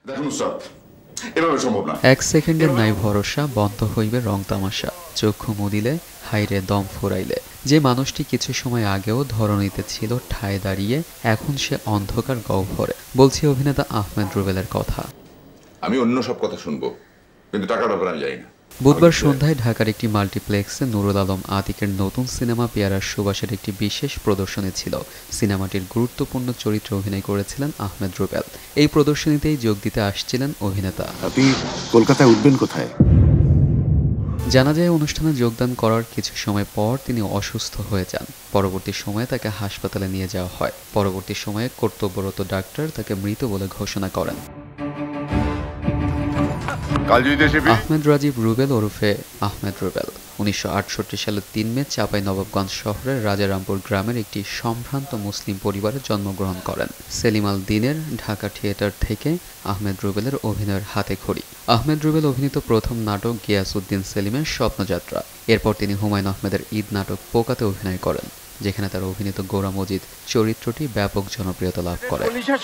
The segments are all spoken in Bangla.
এক সেকেন্ডের নাই ভরসা, বন্ধ হইবে রং তামাশা, চক্ষু মুদিলে হাইরে দম ফুরাইলে। যে মানুষটি কিছু সময় আগেও ধরণীতে ছিল ঠায় দাঁড়িয়ে, এখন সে অন্ধকার গহ্বরে। বলছি অভিনেতা আহমেদ রুবেলের কথা। আমি অন্য সব কথা শুনবো, কিন্তু টাকার ব্যাপারে আমি জানি না। বুধবার সন্ধ্যায় ঢাকার একটি মাল্টিপ্লেক্সে নুরুল আলম আতিকের নতুন সিনেমা পেয়ারার সুবাসের একটি বিশেষ প্রদর্শনী ছিল। সিনেমাটির গুরুত্বপূর্ণ চরিত্রে অভিনয় করেছিলেন আহমেদ রুবেল। এই প্রদর্শনীতেই যোগ দিতে আসছিলেন অভিনেতা। আপনি কলকাতায় উঠবেন কোথায়? জানা যায় অনুষ্ঠানে যোগদান করার কিছু সময় পর তিনি অসুস্থ হয়ে যান। পরবর্তী সময়ে তাকে হাসপাতালে নিয়ে যাওয়া হয়। পরবর্তী সময়ে কর্তব্যরত ডাক্তার তাকে মৃত বলে ঘোষণা করেন। আহমেদ রাজীব রুবেল ওরফে আহমেদ রুবেল 1968 সালের 3 মে চাঁপাইনবাবগঞ্জ শহরের রাজারামপুর গ্রামের একটি সম্ভ্রান্ত মুসলিম পরিবারে জন্মগ্রহণ করেন। সেলিম আল দিনের ঢাকা থিয়েটার থেকে আহমেদ রুবেলের অভিনয়ের হাতে খড়ি। আহমেদ রুবেল অভিনীত প্রথম নাটক গিয়াসউদ্দিন সেলিমের স্বপ্নযাত্রা। এরপর তিনি হুমায়ুন আহমেদের ঈদ নাটক পোকাতে অভিনয় করেন, যেখানে তার অভিনীত গোরা মজিদ চরিত্রটি ব্যাপক জনপ্রিয়তা লাভ করে।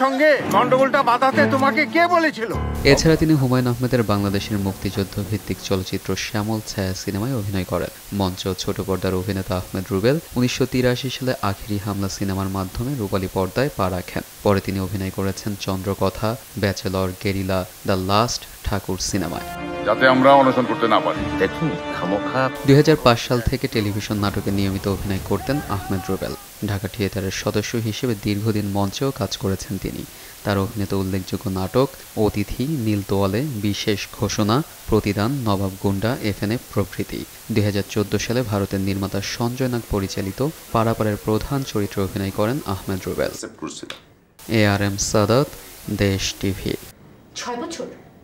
এছাড়া তিনি হুমায়ুন আহমেদের বাংলাদেশের মুক্তিযুদ্ধ ভিত্তিক চলচ্চিত্র শ্যামল ছায়া সিনেমায় অভিনয় করেন। মঞ্চ ও ছোট পর্দার অভিনেতা আহমেদ রুবেল 1983 সালে আখেরি হামলা সিনেমার মাধ্যমে রূপালী পর্দায় পা রাখেন। পরে তিনি অভিনয় করেছেন Chandrakatha, bachelor, guerrilla, the last, Thakur সিনেমায়। যাতে আমরা অনশন করতে না পারি। 2005 সাল থেকে টেলিভিশন নাটকে নিয়মিত অভিনয় করতেন আহমেদ রুবেল। ঢাকা থিয়েটারের সদস্য হিসেবে দীর্ঘদিন মঞ্চেও কাজ করেছেন তিনি। তার অভিনীত উল্লেখযোগ্য নাটক অতিথি, নীল তোয়ালে, বিশেষ ঘোষণা, প্রতিদান, নবাব গুন্ডা, এফএনএ প্রভৃতি। 2014 সালে ভারতের নির্মাতা সঞ্জয় নাগ পরিচালিত পারাপারের প্রধান চরিত্রে অভিনয় করেন আহমেদ রুবেল। ARM সাদাত, দেশ টিভি। 6 বছর